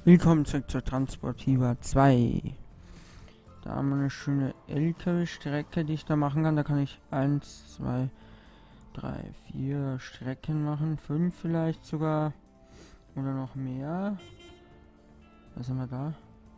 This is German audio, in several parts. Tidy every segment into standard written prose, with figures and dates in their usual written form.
Willkommen zurück zur Transportiva 2. Da haben wir eine schöne LKW-Strecke, die ich da machen kann. Da kann ich 1, 2, 3, 4 Strecken machen. 5 vielleicht sogar. Oder noch mehr. Was haben wir da?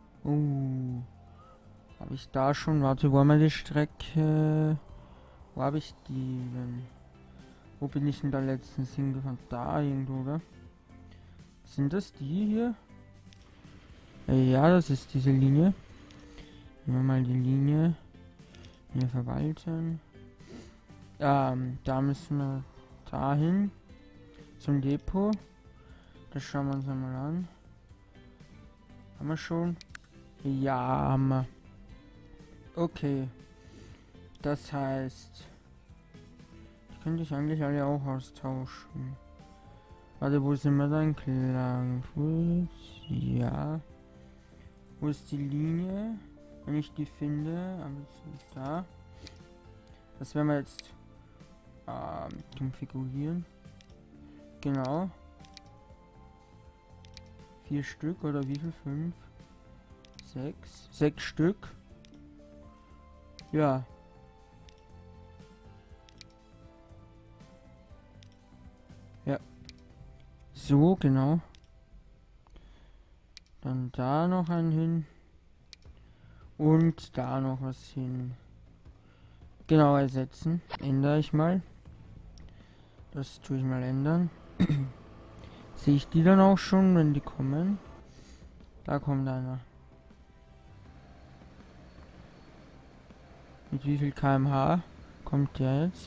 Habe ich da schon? Warte, wo haben wir die Strecke? Wo habe ich die denn? Wo bin ich denn da letztens hingefahren? Da irgendwo, oder? Sind das die hier? Ja, das ist diese Linie. Nehmen wir mal die Linie. Hier verwalten. Da müssen wir dahin. Zum Depot. Das schauen wir uns einmal an. Haben wir schon? Ja, haben wir. Okay. Das heißt, die könnte ich eigentlich alle auch austauschen. Warte, wo sind wir dann? Klagenfurt. Ja. Wo ist die Linie? Wenn ich die finde, aber da. Das werden wir jetzt konfigurieren. Genau. 4 Stück oder wie viel? 5? 6? 6 Stück. Ja. Ja. So, genau. Dann da noch einen hin. Und da noch was hin. Genau, ersetzen. Ändere ich mal. Das tue ich mal ändern. Sehe ich die dann auch schon, wenn die kommen? Da kommt einer. Mit wie viel km/h kommt der jetzt?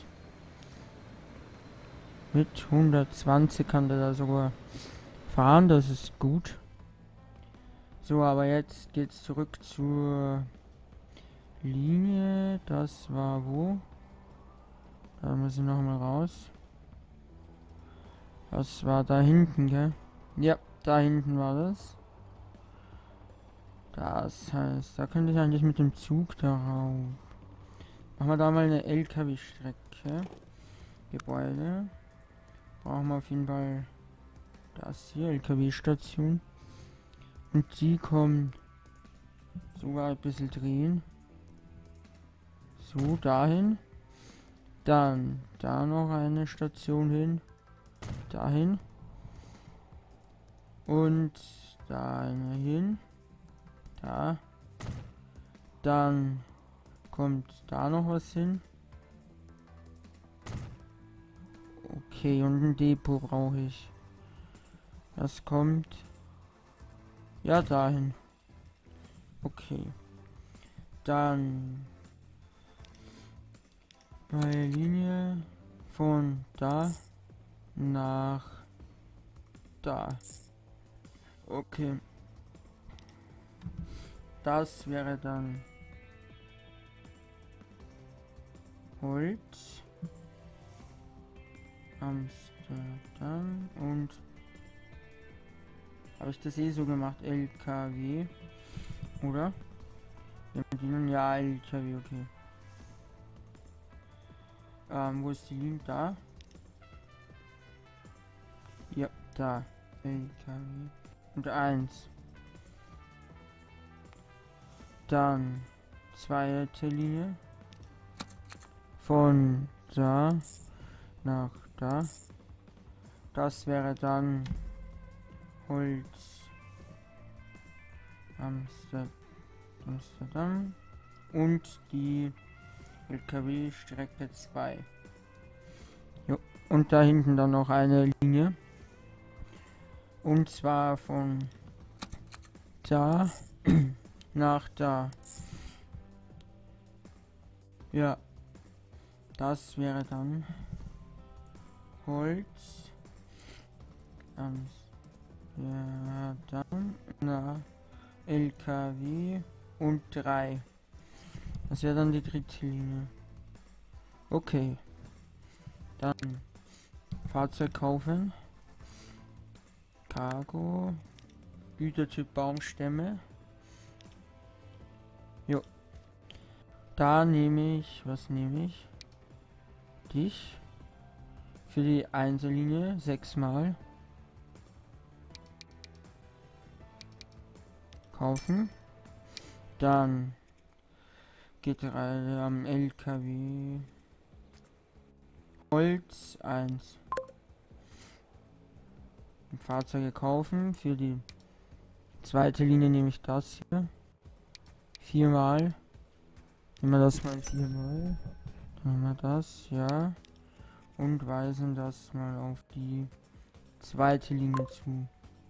Mit 120 kann der da sogar fahren, das ist gut. So, aber jetzt geht's zurück zur Linie. Das war wo? Da muss ich noch mal raus. Das war da hinten, gell? Ja, da hinten war das. Das heißt, da könnte ich eigentlich mit dem Zug darauf. Machen wir da mal eine LKW-Strecke. Gebäude. Brauchen wir auf jeden Fall das hier, LKW-Station. Und die kommt sogar ein bisschen drehen. So, dahin. Dann da noch eine Station hin. Dahin. Und da eine hin. Da. Dann kommt da noch was hin. Okay, und ein Depot brauche ich. Das kommt. Ja, dahin. Okay. Dann neue Linie von da nach da. Okay. Das wäre dann Holz. Amsterdam und habe ich das eh so gemacht? LKW. Oder? Wir bedienen ja LKW, okay. Wo ist die Linie? Da? Ja, da. LKW. Und 1. Dann zweite Linie. Von da nach da. Das wäre dann Holz. Amsterdam. Und die LKW-Strecke 2. Jo. Und da hinten dann noch eine Linie. Und zwar von da nach da. Ja. Das wäre dann Holz. Ja, dann na LKW und 3. Das wäre dann die dritte Linie. Okay. Dann Fahrzeug kaufen. Cargo. Gütertyp Baumstämme. Jo. Da nehme ich, was nehme ich? Dich. Für die Einzellinie 6 mal. kaufen. Dann Getreide am LKW. Holz 1. Fahrzeuge kaufen. Für die zweite Linie nehme ich das hier. 4-mal. Nehmen wir das mal 4-mal. Dann nehmen wir das, ja. Und weisen das mal auf die zweite Linie zu.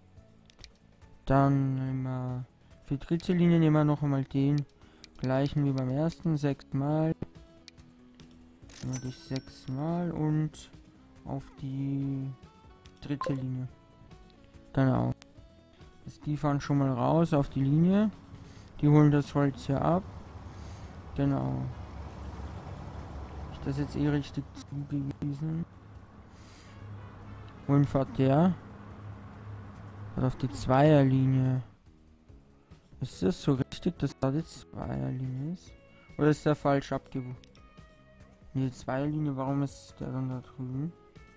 Dann nehmen wir für die dritte Linie nehmen wir noch einmal den gleichen wie beim ersten. 6-mal. Nehmen wir das 6-mal und auf die dritte Linie. Genau. Die fahren schon mal raus auf die Linie. Die holen das Holz hier ab. Genau. Ist das jetzt eh richtig zugewiesen? Wohin fährt der? Fährt auf die Zweierlinie. Ist das so richtig, dass da die Zweierlinie ist? Oder ist der falsch abgebucht? Nee, die Zweierlinie, warum ist der dann da drüben?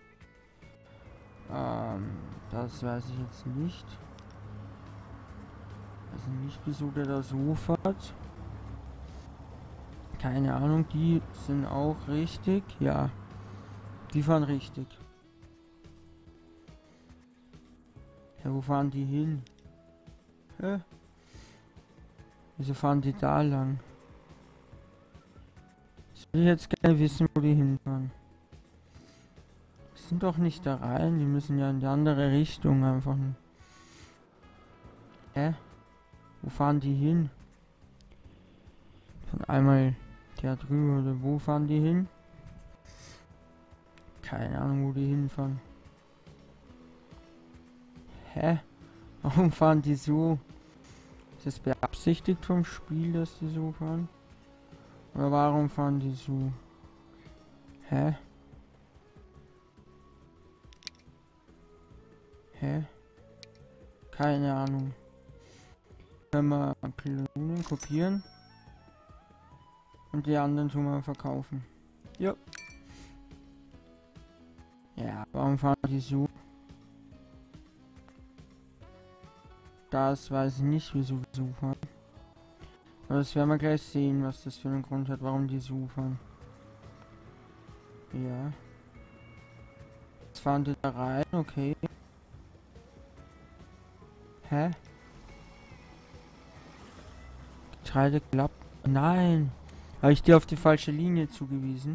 Das weiß ich jetzt nicht. Also nicht, wieso der da so fährt. Keine Ahnung, die sind auch richtig. Ja, die fahren richtig. Ja, wo fahren die hin? Hä? Wieso fahren die da lang? Ich will jetzt gerne wissen, wo die hinfahren. Die sind doch nicht da rein, die müssen ja in die andere Richtung einfach. Hä? Wo fahren die hin? Von einmal der drüber oder wo fahren die hin? Keine Ahnung, wo die hinfahren. Hä? Warum fahren die so? Ist das beabsichtigt vom Spiel, dass die so fahren? Oder warum fahren die so? Hä? Hä? Keine Ahnung. Wenn wir Pylonen kopieren und die anderen tun wir verkaufen. Ja. Ja, warum fahren die so? Das weiß ich nicht, wieso die so fahren. Aber das werden wir gleich sehen, was das für einen Grund hat, warum die so fahren. Ja. Jetzt fahren die da rein, okay. Hä? Getreide klappt. Nein! Habe ich dir auf die falsche Linie zugewiesen?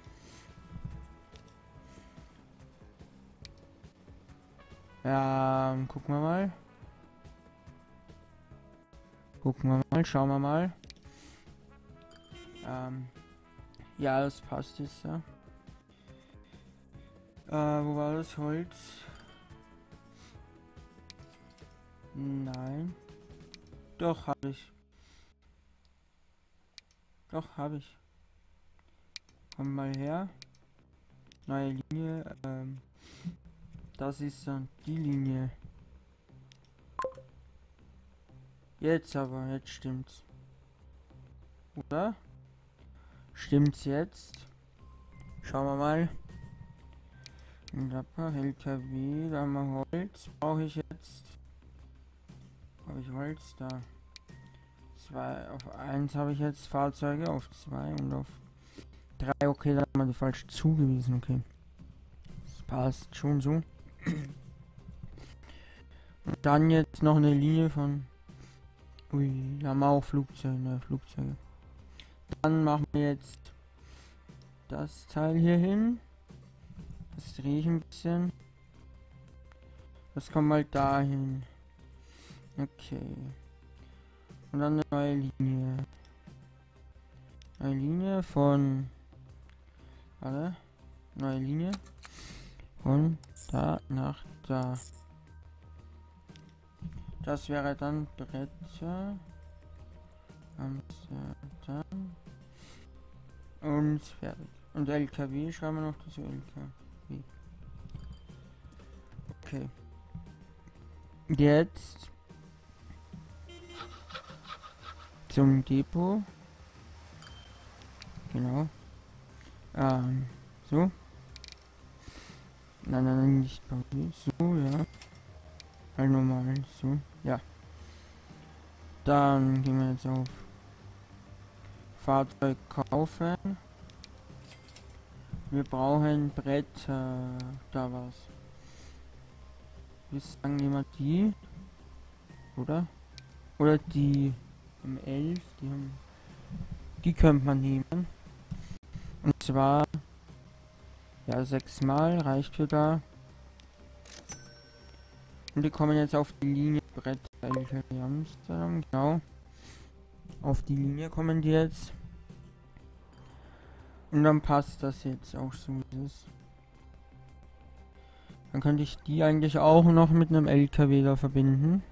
Ja, gucken wir mal. Schauen wir mal. Ja, das passt jetzt, ja. Wo war das Holz? Nein. Doch, habe ich. Doch, habe ich. Komm mal her. Neue Linie. Das ist dann die Linie. Jetzt aber, jetzt stimmt's. Oder? Stimmt's jetzt? Schauen wir mal. LKW, da haben wir Holz. Brauche ich jetzt? Habe ich Holz da? 2 auf 1 habe ich jetzt Fahrzeuge, auf 2 und auf 3. Okay, da haben wir die falsch zugewiesen, okay. Das passt schon so. Und dann jetzt noch eine Linie von... Ui, da haben wir auch Flugzeuge. Dann machen wir jetzt das Teil hier hin. Das drehe ich ein bisschen. Das kommt mal dahin. Okay. Und dann eine neue Linie. Eine Linie von... Warte. Neue Linie. Von da nach da. Das wäre dann Bretter. Amsterdam. Und fertig. Und LKW schreiben wir noch dazu LKW. Okay. Jetzt zum Depot. Genau. So. Nein, nicht bei mir. So, ja. Halt normal. So, ja. Dann gehen wir jetzt auf Fahrzeug kaufen. Wir brauchen Bretter. Da war's. Wir sagen jemand die. Oder? Oder die M11. Die könnte man nehmen. Und zwar. Ja, 6 Mal reicht für da. Und die kommen jetzt auf die Linie Brett Amsterdam, genau. Auf die Linie kommen die jetzt. Und dann passt das jetzt auch so, wie es ist. Dann könnte ich die eigentlich auch noch mit einem LKW da verbinden.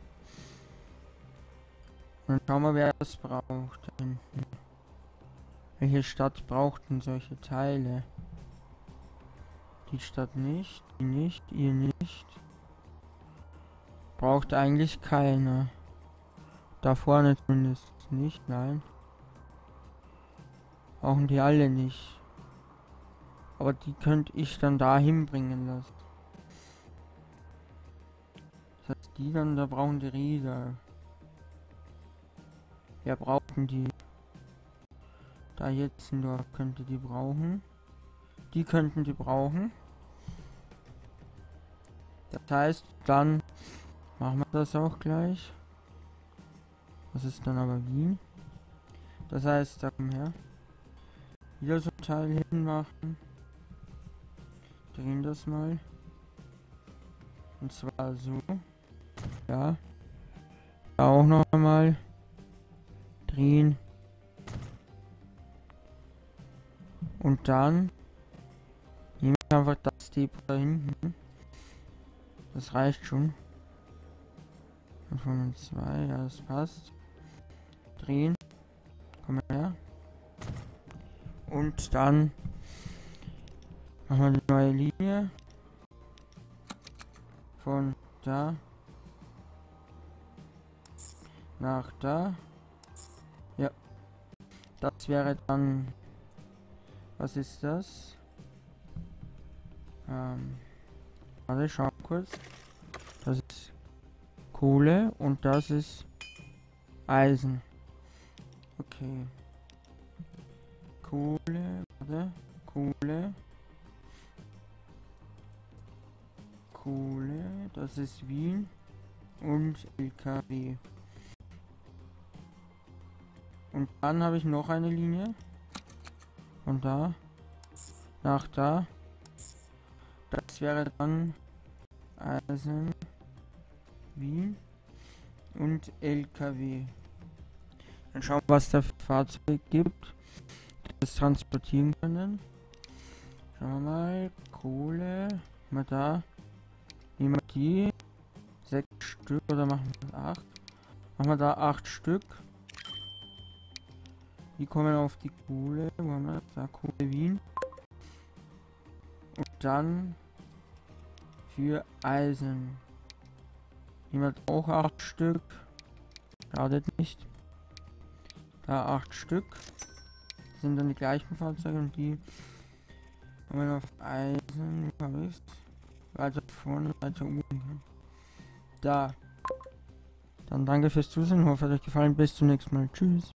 Und dann schauen wir, wer das braucht. Da hinten. Welche Stadt braucht denn solche Teile? Die Stadt nicht, die nicht, ihr nicht. Braucht eigentlich keine. Da vorne zumindest nicht, nein. Brauchen die alle nicht. Aber die könnte ich dann dahin bringen lassen. Das heißt, die dann, da brauchen die Räder. Wer brauchen die? Da jetzt ein Dorf könnte die brauchen. Die könnten die brauchen. Das heißt, dann machen wir das auch gleich. Das ist dann aber Wien. Das heißt, da komm her. Wieder so ein Teil hinmachen. Drehen das mal. Und zwar so. Ja. Da auch noch einmal. Drehen. Und dann nehmen wir einfach das Depot da hinten. Das reicht schon. Von 2, ja, das passt. Drehen. Komm her. Und dann machen wir die neue Linie. Von da nach da. Ja. Das wäre dann. Was ist das? Warte, schau kurz. Das ist Kohle und das ist Eisen. Okay. Kohle, warte. Kohle, das ist Wien und LKW. Und dann habe ich noch eine Linie. Von da nach da. Das wäre dann Eisen, Wien und LKW. Dann schauen wir, was da für Fahrzeuge gibt, die das transportieren können. Schauen wir mal. Kohle. Mal da. Nehmen wir die. 6 Stück oder machen wir 8? Machen wir da 8 Stück. Die kommen auf die Kohle. Wo haben wir das? Da Kohle Wien. Und dann für Eisen. Nehmen wir auch 8 Stück. Schadet nicht. Da 8 Stück. Das sind dann die gleichen Fahrzeuge und die kommen auf Eisen. Weiter vorne, weiter oben. Da. Dann danke fürs Zusehen. Hoffe, es hat euch gefallen. Bis zum nächsten Mal. Tschüss.